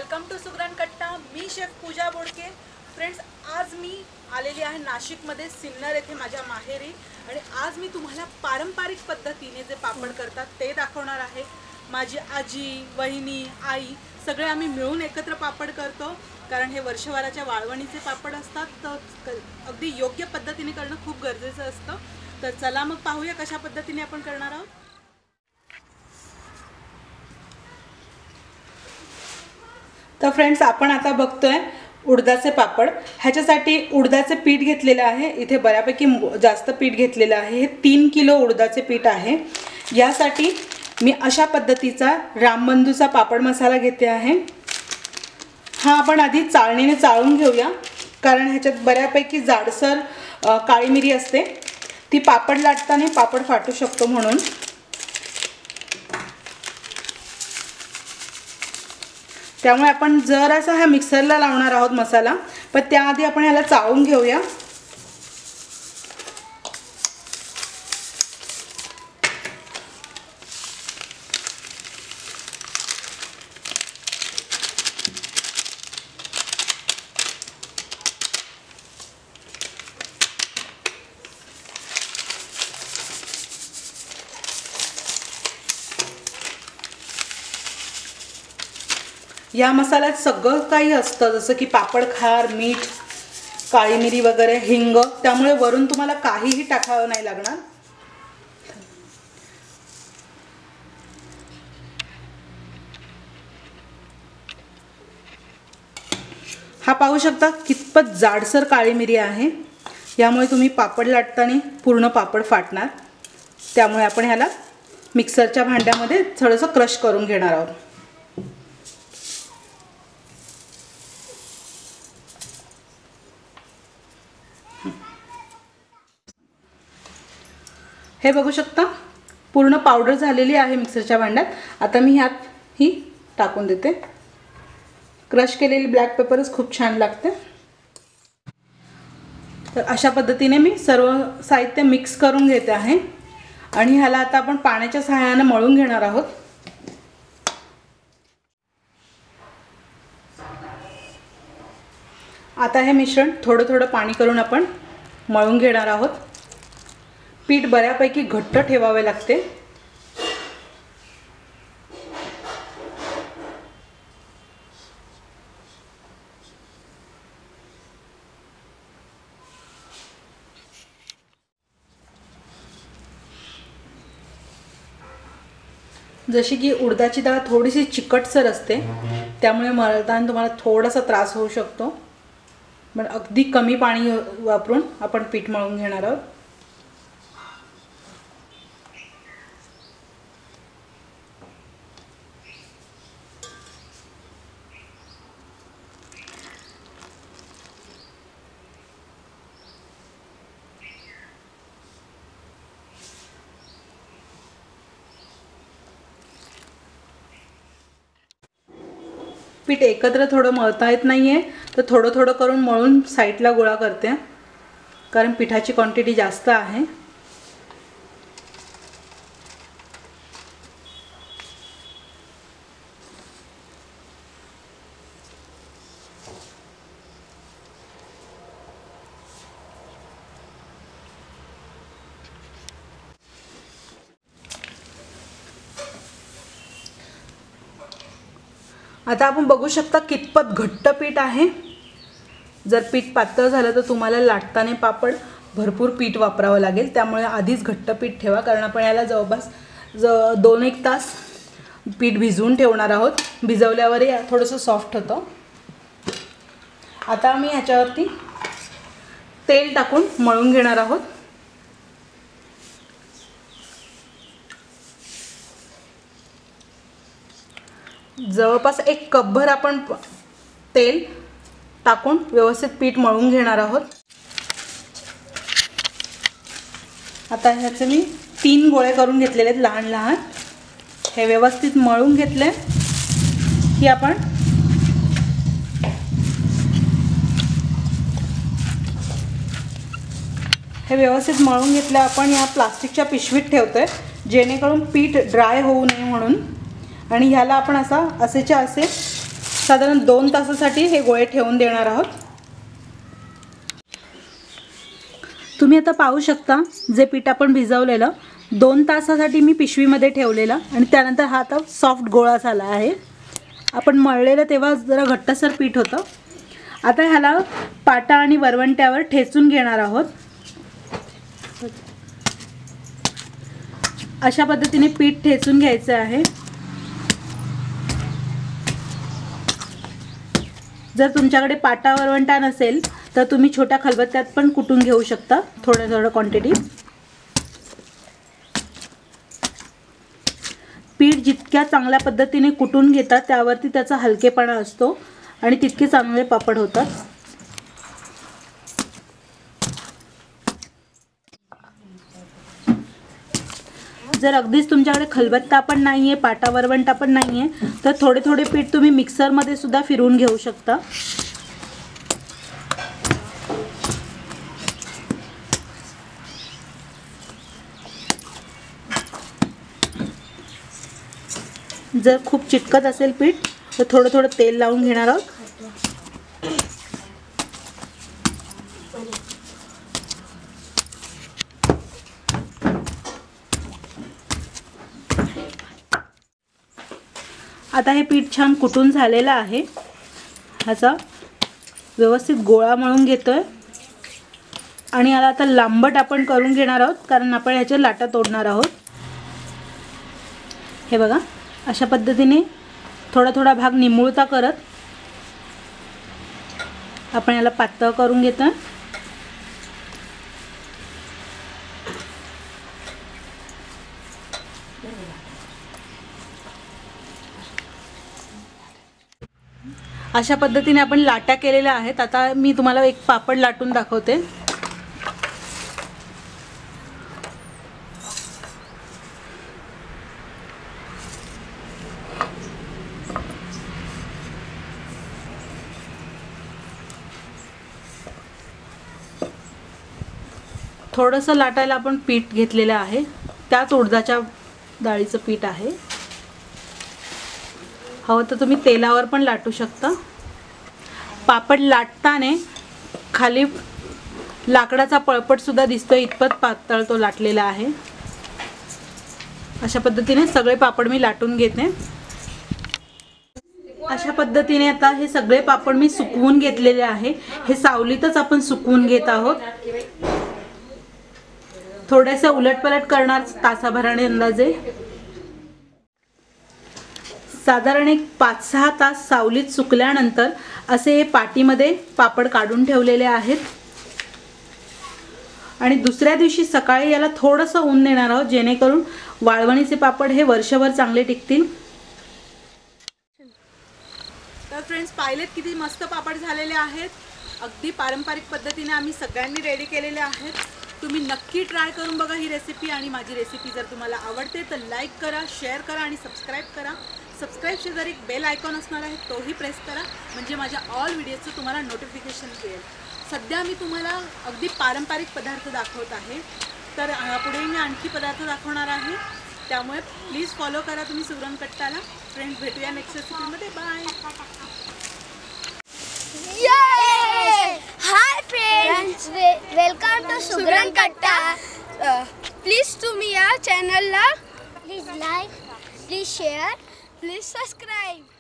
Welcome to सुगरण कट्टा। मी chef पूजा बोडके। Friends, आज मी आलेली आहे नाशिकमध्ये सिन्नर येथे माझ्या माहेरी आणि आज मी तुम्हाला पारंपरिक पद्धतीने जे पापड करतात ते दाखवणार आहे। माझी आजी, वहिनी, आई सगळे आम्ही मिळून एकत्र पापड करतो, कारण हे वर्षभराच्या वाळवणीचे पापड असतात, तर अगदी योग्य पद्धतीने करणं खूप गरजेचं असतं। तर चला मग पाहूया कशा पद्धतीने आपण करणार आहोत। तर फ्रेंड्स, आपण आता बघतोय उडदाचे पापड। ह्याच्यासाठी उडदाचे पीठ घेतलेलं आहे। इथे बऱ्यापैकी जास्त पीठ घेतलेलं आहे। हे 3 किलो उडदाचे पीठ आहे। यासाठी मी अशा पद्धतीचा रामबंधूचा पापड मसाला घेते आहे। हा आपण आधी चाळणीने चाळून घेऊया, कारण ह्याच्यात बऱ्यापैकी जाडसर काळी मिरी असते, ती पापड लाटताना पापड फाटू शकतो म्हणून। त्यामुळे आपण जरासा हा मिक्सरला लावणार आहोत मसाला, पण त्याआधी आपण ह्याला चाळून घेऊया। या मसाल्यात सगळं काही असतं, जसं की पापड खार, मीठ, काळी मिरी वगैरे, हिंग, त्यामुळे वरून तुम्हाला काहीही टाकावं नाही लागणार। हा पाहू शकता कितपत जाडसर काळी मिरी आहे। यामुळे तुम्ही पापड लाटताना पूर्ण पापड फाटणार। त्यामुळे आपण ह्याला मिक्सरच्या भांड्यामध्ये थोडंसं क्रश करून घेणार आहोत। हे बघू शकता पूर्ण पावडर झालेली आहे मिक्सरच्या भांड्यात। आता मी ह्यात ही टाकून देते। क्रश केलेली ब्लॅक पेपरच खूप छान लागते। तर अशा पद्धतीने मी सर्व साहित्य मिक्स करून घेते आहे आणि ह्याला आता आपण पाण्याच्या सहाय्याने मळून घेणार आहोत। आता हे मिश्रण थोडं थोडं पाणी करून आपण मळून घेणार आहोत। पीठ बऱ्यापैकी घट्ट ठेवावे लागते। जशी की उडदाची डाळ थोडीशी चिकटसर असते, त्यामुळे मळताना तुम्हाला थोडासा त्रास होऊ शकतो, पण अगदी कमी पाणी वापरून आपण पीठ मळून घेणार आहोत। पीठ एकत्र थोडं मळता येत नाहीये, तर थोडं थोडं करून मळून साईडला गोळा करते, कारण पिठाची क्वांटिटी जास्त आहे। आता आपण बघू शकता कितपत घट्ट पीठ आहे। जर पीठ पातळ झालं तर तुम्हाला लाटताना पापड भरपूर पीठ वापरावं लागेल, त्यामुळे आधीच घट्ट पीठ ठेवा, कारण आपण याला जवळपास 2-1 तास पीठ भिजवून ठेवणार आहोत। भिजवल्यावरही थोडंसं सॉफ्ट होतं। आता मी ह्याच्यावरती तेल टाकून मळून घेणार आहोत। जवळपास 1 कपभर आपण तेल टाकून व्यवस्थित पीठ मळून घेणार आहोत। आता ह्याचे मी 3 गोळे करून घेतलेले आहेत लहान लहान। हे व्यवस्थित मळून घेतले की आपण हे व्यवस्थित मळून घेतले आपण या प्लास्टिकच्या पिशवीत ठेवतोय, जेणेकरून पीठ ड्राय होऊ नये म्हणून। आणि ह्याला आपण असेच्या असे साधारण 2 तासासाठी हे गोळे ठेवून देणार आहोत. तुम्ही आता पाहू शकता जे पीठ आपण भिजवलेलं 2 तासासाठी मी पिशवीमध्ये ठेवलेलं आणि त्यानंतर हा आता सॉफ्ट गोळा झाला आहे. आपण मळलेलं तेव्हा जरा घट्टसर पीठ होतं. आता ह्याला पाटा आणि वरवंट्यावर ठेचून घेणार आहोत. अशा पद्धतीने पीठ ठेचून घ्यायचं आहे. जर तुमच्याकडे पाटा वरवंटा नसेल तर तुम्ही छोट्या खलबत्त्यात पण कुटून घेऊ शकता, थोडं क्वांटिटी. पीठ जितक्या चांगल्या पद्धतीने कुटून घेतात त्यावरती त्याचा हलकेपणा असतो आणि तितके चांगले पापड होतात. जर अगदीच तुमच्याकडे खलबत्ता पण नाही आहे, पाटा वरवंटा पण नाही आहे, तर थोडे थोडे पीठ तुम्ही मिक्सरमध्ये सुद्धा फिरवून घेऊ शकता. जर खूप चिटकत असेल पीठ तर थोडं थोडं तेल लावून घेणार आहोत. आता हे पीठ छान कुटून झालेलं आहे. ह्याचा व्यवस्थित गोळा मळून घेतोय आणि याला आता लांबट आपण करून घेणार आहोत, कारण आपण ह्याच्या लाटा तोडणार आहोत. हे बघा, अशा पद्धतीने थोडा थोडा भाग निमुळता करत आपण याला पातळ करून घेतोय. अशा पद्धतीने आपण लाटा केलेल्या आहेत. आता मी तुम्हाला एक पापड लाटून दाखवते. थोडंसं लाटायला आपण पीठ घेतलेलं आहे, त्याच उडदाच्या डाळीचं पीठ आहे. हवं तर तुम्ही तेलावर पण लाटू शकता. पापड लाटताना खाली लाकडाचा पळपट सुद्धा दिसतोय, इतपत पातळ तो लाटलेला आहे. अशा पद्धतीने सगळे पापड मी लाटून घेते. अशा पद्धतीने आता हे सगळे पापड मी सुकवून घेतलेले आहे. हे सावलीतच आपण सुकवून घेत आहोत. थोडेसे उलटपलट करणार तासाभराने अंदाजे. साधारण एक 5-6 तास सावलीत सुकल्यानंतर असे हे पाटीमध्ये पापड काढून ठेवलेले आहेत आणि दुसऱ्या दिवशी सकाळी याला थोडंसं ऊन देणार आहोत, जेणेकरून वाळवणीचे पापड हे वर्षभर चांगले टिकतील. तर फ्रेंड्स, पाहिलेत किती मस्त पापड झालेले आहेत. अगदी पारंपरिक पद्धतीने आम्ही सगळ्यांनी रेडी केलेले आहेत. तुम्ही नक्की ट्राय करून बघा ही रेसिपी. आणि माझी रेसिपी जर तुम्हाला आवडते तर लाईक करा, शेअर करा आणि सबस्क्राईब करा. सबस्क्राईब शेजारी एक बेल आयकॉन असणार आहे, तोही प्रेस करा, म्हणजे माझ्या ऑल व्हिडिओचं तुम्हाला नोटिफिकेशन मिळेल. सध्या मी तुम्हाला अगदी पारंपरिक पदार्थ दाखवत आहे, तर पुढे मी आणखी पदार्थ दाखवणार आहे. त्यामुळे प्लीज फॉलो करा तुम्ही सुगरण कट्टाला. फ्रेंड्स, भेटूया नेक्स्ट रेसिपीमध्ये. Bye. Hi friends, welcome to Sugran Katta. Please तुम्ही या चॅनलला please like, please share, please subscribe.